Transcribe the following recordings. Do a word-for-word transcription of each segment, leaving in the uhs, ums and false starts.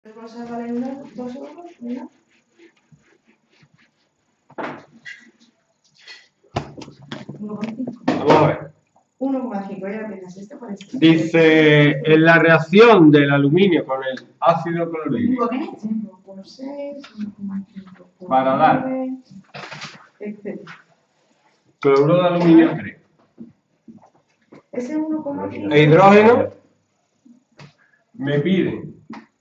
¿Las bolsas valen uno, dos euros? ¿Una? uno coma cinco. Vamos a ver. uno coma cinco, ya apenas este parece. Dice, en la reacción del aluminio con el ácido clorhídrico, cinco por seis, uno coma cinco por para dar nueve, etcétera. cloruro de aluminio tres Ese uno coma cinco. e hidrógeno, me piden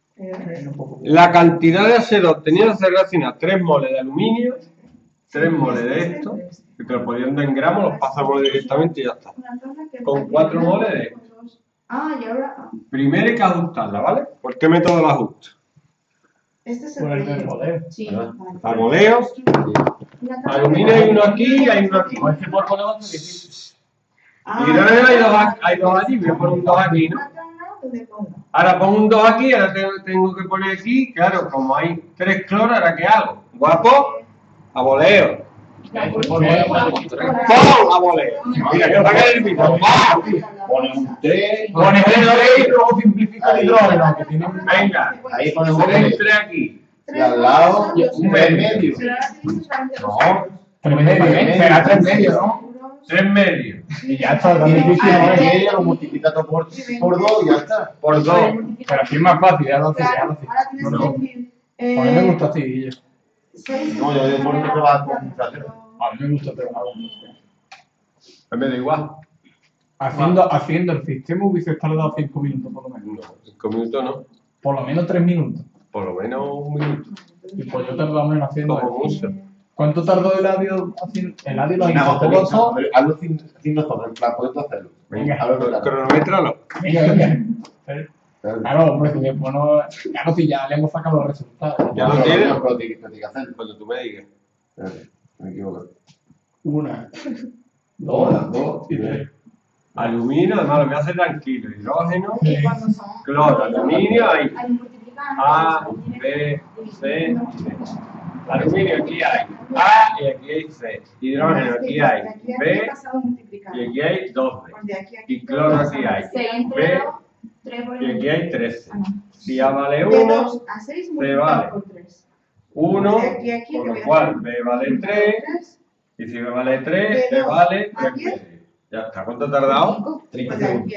la cantidad de H dos obtenida se reacciona tres moles de aluminio, tres moles de esto, que te lo poniendo en gramos, los pasamos directamente y ya está. Con cuatro moles de esto. Ah, y ahora. Primero hay que ajustarla, ¿vale? ¿Por qué método la ajusto? Este es el Por el boleo. del boleo. Sí. A boleo. Aluminio hay uno aquí y hay uno aquí. Pues que por boleo es difícil. Ah, Hidrógeno hay dos, aquí- hay dos allí, voy a poner un dos aquí, ¿no? Ahora pongo un dos aquí, ahora tengo, tengo que poner aquí, claro, como hay tres cloros, ¿ahora qué hago? Guapo, a boleo. Por boleo es difícil. ¡Pum! A boleo. Mira, que está que el mismo. Pones un tres, Pones el tres y luego simplifica el hidrógeno, que tiene un... Venga, ahí pones un pones tres, tres aquí. y al lado un medio. No, Tres medio, será tres medio, ¿no? tres medios. Y ya está, tan Y difícil el no es. medio lo multiplicas todo por, por dos y ya está. Por dos. Pero así es más fácil, ya lo sé, ya lo sé. Ahora tienes No, que no. decir. A mí me gusta así, y yo. No, yo de por no trabajo con un trasero. A mí me gusta trabajar con A mí me da igual. Haciendo, haciendo el sistema hubiese tardado cinco minutos por lo menos. No, cinco minutos no. Por lo menos tres minutos. Por lo menos un minuto. Y pues yo tardaba menos haciendo Como eso. mucho. ¿Cuánto tardó el audio haciendo? El audio lo Nada, hizo todo eso. hazlo sin, sin nosotros, en plan, puedes hacerlo. Venga. Hazlo claro. Cronométralo. Venga, venga. Claro. Claro, hombre, si después no. Claro, si ya le hemos sacado los resultados. Ya lo No, tienes. no, pero tienes tienes que hacerlo. Cuando tú me digas. Espérate, me equivoco. Una, Dos, dos dos y tres. Aluminio, además lo voy a hacer tranquilo. Hidrógeno, Sí. cloro, aluminio, ahí. A, B, C, D. Aluminio, aquí hay A y aquí hay C. Hidrógeno, aquí hay B y aquí hay dos B. Y cloro, aquí hay B y aquí hay trece. Si A vale uno, C vale uno, con lo cual B vale tres. Y si B vale tres, B vale tres medios. Ya está. ¿Cuánto ha tardado? treinta segundos.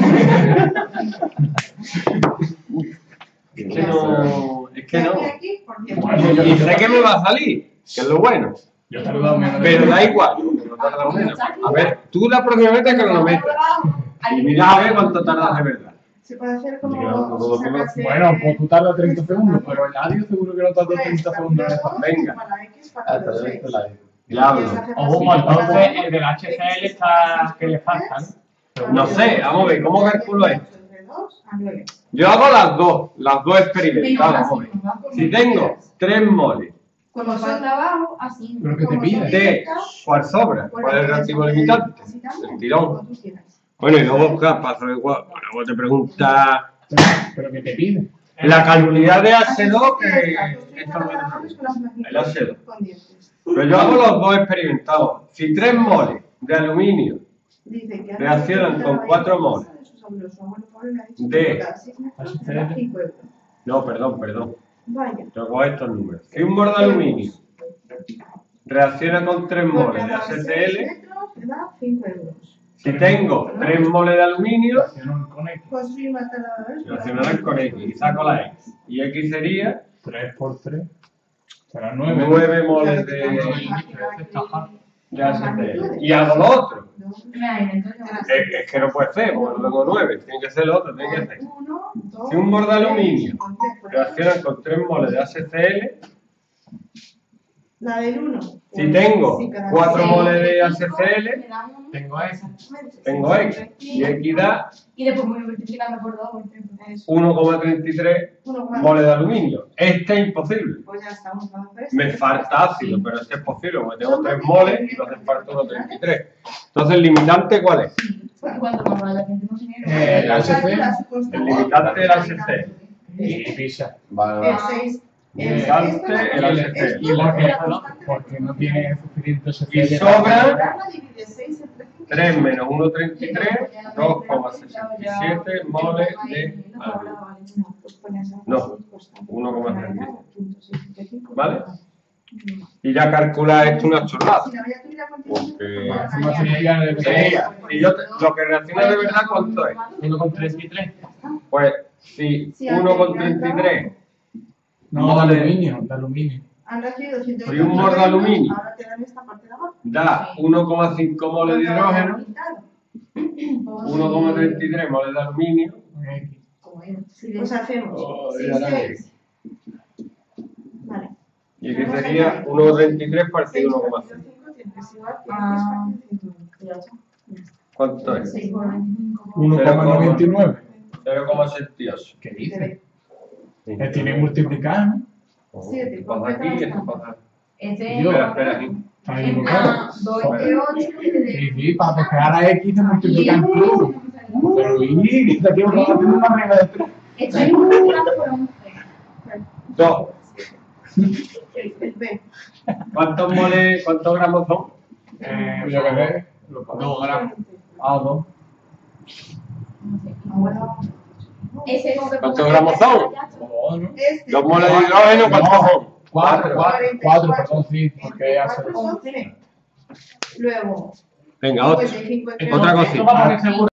Es que no. Es que no. Y sé que me va a salir, que es lo bueno. Yo he tardado menos. Pero da igual, porque no tarda menos. A ver, tú la próxima vez te cronometras. Y mira a ver cuánto tardas de verdad. Se puede hacer como. Bueno, pues tú tardas treinta segundos, pero el audio seguro que no tarda treinta segundos en esa. Venga. Ah, está bien, esto es la- Diablo. Ojo, entonces el del H C L está que le falta, ¿no? No sé, vamos a ver, ¿cómo calculo esto? Yo hago las dos, las dos experimentadas. Vamos a ver. Si tengo tres moles Como son de abajo, así. Pero que te pide. de ¿cuál sobra? ¿Cuál es el reactivo limitante? El tirón. Bueno, y luego, ¿qué pasa? Igual, bueno, luego te pregunta Pero que te pide. la cantidad de H dos que esto no me el H dos. Pero yo hago los dos experimentados. Si tres moles de aluminio reaccionan con cuatro moles de... No, perdón, perdón. Vaya. Yo cojo estos números. Si un mol de aluminio reacciona con tres moles de H C L, Te da cinco euros. si tengo tres moles de aluminio, Con X. Pues sí, mata la reaccionarán con X y saco la X. Y X sería tres por tres. Será nueve. nueve moles de, de H C L. Y hago lo otro. Es, es que no puede ser, porque no tengo nueve. Tiene que ser lo otro, tiene que ser. Si un mol de aluminio reacciona con tres moles de H C L, La del uno. si tengo cuatro moles de H C L, Tengo X. tengo X. Y X da Y después voy multiplicando por dos. uno coma treinta y tres moles de aluminio. Este es imposible. Pues ya estamos. Me falta ácido, pero este es posible, porque tengo tres moles y me hace falta uno coma treinta y tres. Entonces, ¿el limitante cuál es? ¿Cuánto más vale la gente? No sé ni Eh, el H C. El limitante del H C. Y pisa. Vale, El vale. seis. Limitante, el H C. Y porque, porque no tiene suficiente H C L. Y sobra tres menos uno coma treinta y tres, dos coma sesenta y siete moles de aluminio. No, uno coma treinta y tres. ¿Vale? Y ya calcula esto una chorrada. Si no, ya tuviera continuidad. Porque Máxima sería de sería, si yo te- lo que reacciona de verdad, ¿cuánto es? uno coma treinta y tres. Pues si uno coma treinta y tres No, de mole aluminio, de aluminio. Han recibido ciento Y un mol de aluminio. Ahora te dan esta parte de abajo. da uno coma cinco moles de hidrógeno, uno coma treinta y tres moles de aluminio. Pues hacemos Oh, seis, ya la seis. Vale. Y aquí sería uno coma treinta y tres partido uno coma cinco. Ah. ¿Cuánto es? seis por veinticinco. uno coma noventa y nueve. cero coma ochenta y ocho. ¿Qué dice? Que tiene que multiplicar, ¿no? Siete. Esto pasa aquí y esto pasa. Este Dios. Espera, espera aquí. Está equivocado. dos de ocho. Sí, sí, para despejar a X se multiplican todos. Pero y que está equivocado haciendo una regla de tres. Estoy multiplicando por once. Dos. El B. ¿Cuántos moles, cuántos gramos son? Eh, yo qué sé, dos gramos. Ah, dos. Ese ¿Cuántos gramos son? Dos, ¿no? Este. Dos moles de hidrógeno, ¿cuántos son? Cuatro, cuatro, cuatro, perdón, sí, porque hace once. Luego, Venga, ocho. cincuenta y cinco entre Otra once. cosita. Esto va a poner seguro.